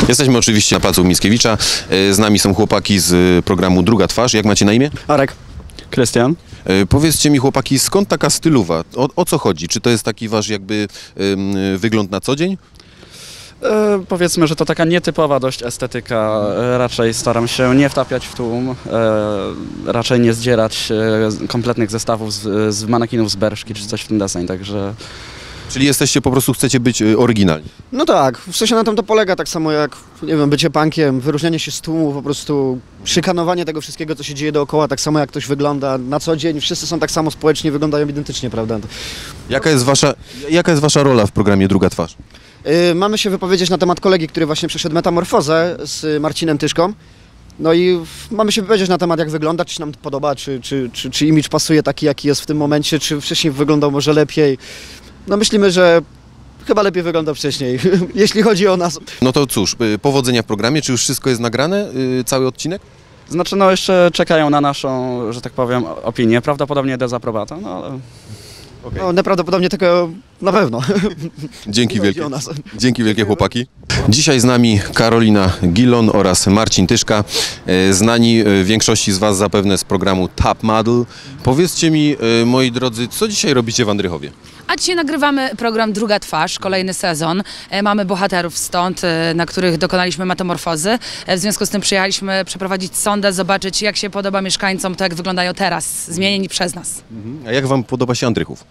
Jesteśmy oczywiście na placu Mickiewicza. Z nami są chłopaki z programu Druga Twarz. Jak macie na imię? Arek. Krystian. Powiedzcie mi, chłopaki, skąd taka stylowa? O co chodzi? Czy to jest taki wasz jakby wygląd na co dzień? Powiedzmy, że to taka nietypowa dość estetyka. Raczej staram się nie wtapiać w tłum, raczej nie zdzierać kompletnych zestawów z manekinów z Berszki czy coś w ten deseń, także... Czyli jesteście, po prostu chcecie być oryginalni? No tak, w sensie na tym to polega, tak samo jak, nie wiem, bycie punkiem, wyróżnianie się z tłumu, po prostu szykanowanie tego wszystkiego, co się dzieje dookoła, tak samo jak ktoś wygląda na co dzień, wszyscy są tak samo społecznie, wyglądają identycznie, prawda? Jaka jest wasza rola w programie Druga Twarz? Mamy się wypowiedzieć na temat kolegi, który właśnie przeszedł metamorfozę z Marcinem Tyszką. No i mamy się wypowiedzieć na temat, jak wygląda, czy się nam to podoba, czy imidż pasuje taki, jaki jest w tym momencie, czy wcześniej wyglądał może lepiej. No myślimy, że chyba lepiej wyglądał wcześniej, jeśli chodzi o nas. No to cóż, powodzenia w programie. Czy już wszystko jest nagrane, cały odcinek? Znaczy, no jeszcze czekają na naszą, że tak powiem, opinię, prawdopodobnie dezaprobatę, no ale... Okay. No najprawdopodobniej tylko na pewno. Dzięki wielkie. Dzięki wielkie, chłopaki. Dzisiaj z nami Karolina Gilon oraz Marcin Tyszka, znani większości z was zapewne z programu Top Model. Powiedzcie mi, moi drodzy, co dzisiaj robicie w Andrychowie? A dzisiaj nagrywamy program Druga Twarz, kolejny sezon. Mamy bohaterów stąd, na których dokonaliśmy metamorfozy. W związku z tym przyjechaliśmy przeprowadzić sondę, zobaczyć, jak się podoba mieszkańcom to, jak wyglądają teraz, zmienieni przez nas. A jak wam podoba się Andrychów?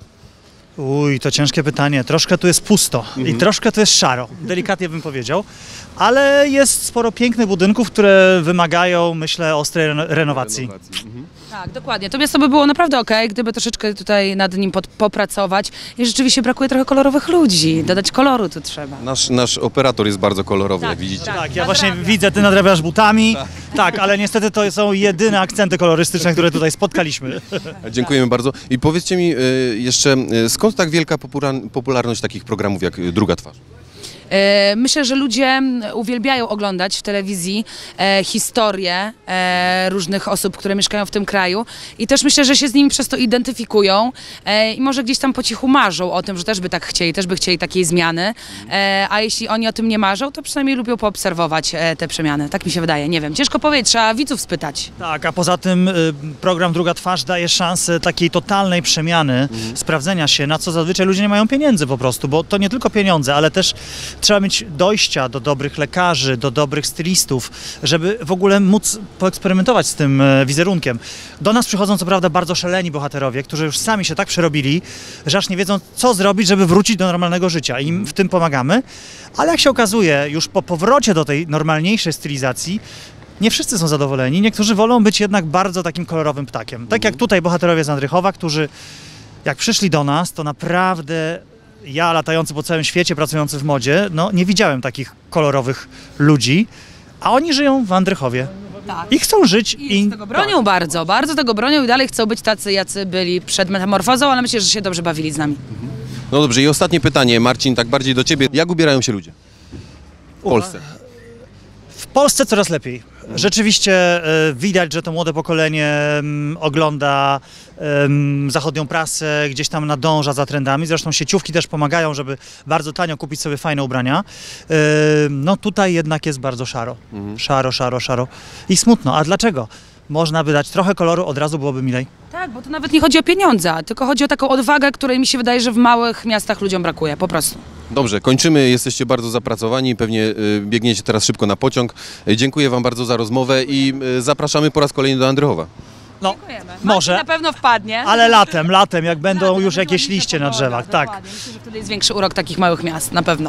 To ciężkie pytanie. Troszkę tu jest pusto i troszkę tu jest szaro, delikatnie bym powiedział, ale jest sporo pięknych budynków, które wymagają, myślę, ostrej renowacji. Tak, dokładnie. To miasto by było naprawdę okej, gdyby troszeczkę tutaj nad nim popracować i rzeczywiście brakuje trochę kolorowych ludzi. Dodać koloru tu trzeba. Nasz operator jest bardzo kolorowy, Tak, jak widzicie. Tak, ja właśnie widzę, ty nadrabiasz butami, tak, ale niestety to są jedyne akcenty kolorystyczne, które tutaj spotkaliśmy. Dziękujemy bardzo. I powiedzcie mi jeszcze, skąd tak wielka popularność takich programów jak Druga Twarz? Myślę, że ludzie uwielbiają oglądać w telewizji historie różnych osób, które mieszkają w tym kraju i też myślę, że się z nimi przez to identyfikują i może gdzieś tam po cichu marzą o tym, że też by tak chcieli, też by chcieli takiej zmiany, a jeśli oni o tym nie marzą, to przynajmniej lubią poobserwować te przemiany. Tak mi się wydaje. Nie wiem, ciężko powiedzieć, trzeba widzów spytać. Tak, a poza tym program Druga Twarz daje szansę takiej totalnej przemiany, sprawdzenia się, na co zazwyczaj ludzie nie mają pieniędzy po prostu, bo to nie tylko pieniądze, ale też trzeba mieć dojścia do dobrych lekarzy, do dobrych stylistów, żeby w ogóle móc poeksperymentować z tym wizerunkiem. Do nas przychodzą co prawda bardzo szaleni bohaterowie, którzy już sami się tak przerobili, że aż nie wiedzą, co zrobić, żeby wrócić do normalnego życia. Im w tym pomagamy, ale jak się okazuje, już po powrocie do tej normalniejszej stylizacji, nie wszyscy są zadowoleni. Niektórzy wolą być jednak bardzo takim kolorowym ptakiem. Tak jak tutaj bohaterowie z Andrychowa, którzy jak przyszli do nas, to naprawdę... Ja, latający po całym świecie, pracujący w modzie, no nie widziałem takich kolorowych ludzi, a oni żyją w Andrychowie. Tak. I chcą żyć. I tego bronią bardzo, bardzo tego bronią i dalej chcą być tacy, jacy byli przed metamorfozą, ale myślę, że się dobrze bawili z nami. No dobrze, i ostatnie pytanie, Marcin, tak bardziej do ciebie. Jak ubierają się ludzie w Polsce? W Polsce coraz lepiej. Rzeczywiście widać, że to młode pokolenie ogląda zachodnią prasę, gdzieś tam nadąża za trendami. Zresztą sieciówki też pomagają, żeby bardzo tanio kupić sobie fajne ubrania. No tutaj jednak jest bardzo szaro. Szaro i smutno. A dlaczego? Można by dać trochę koloru, od razu byłoby milej. Tak, bo to nawet nie chodzi o pieniądze, tylko chodzi o taką odwagę, której mi się wydaje, że w małych miastach ludziom brakuje, po prostu. Dobrze, kończymy, jesteście bardzo zapracowani, pewnie biegniecie teraz szybko na pociąg. Dziękuję wam bardzo za rozmowę i zapraszamy po raz kolejny do Andrychowa. No, Dziękujemy. może, na pewno wpadnie. ale latem, jak będą już jakieś liście na drzewach, tak. Myślę, że wtedy jest większy urok takich małych miast, na pewno.